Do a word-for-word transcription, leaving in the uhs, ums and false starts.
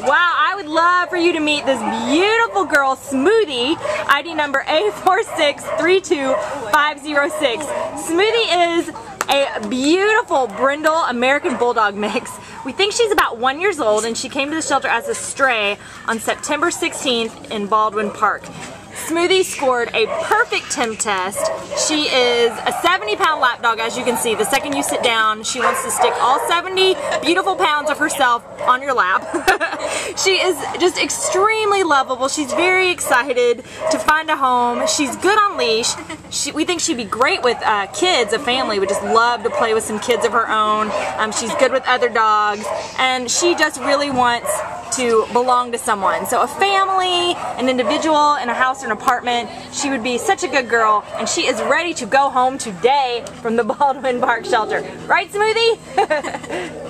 Wow, I would love for you to meet this beautiful girl, Smoothie, I D number A four six three two five zero six. Smoothie is a beautiful brindle American Bulldog mix. We think she's about one years old, and she came to the shelter as a stray on September sixteenth in Baldwin Park. Smoothie scored a perfect temp test. She is a seventy pound lap dog, as you can see. The second you sit down, she wants to stick all seventy beautiful pounds of herself on your lap. She is just extremely lovable. She's very excited to find a home. She's good on leash. She, we think she'd be great with uh, kids. A family would just love to play with some kids of her own. Um, she's good with other dogs, and she just really wants to belong to someone. So a family, an individual in a house or an apartment, she would be such a good girl, and she is ready to go home today from the Baldwin Park Shelter. Right, Smoothie?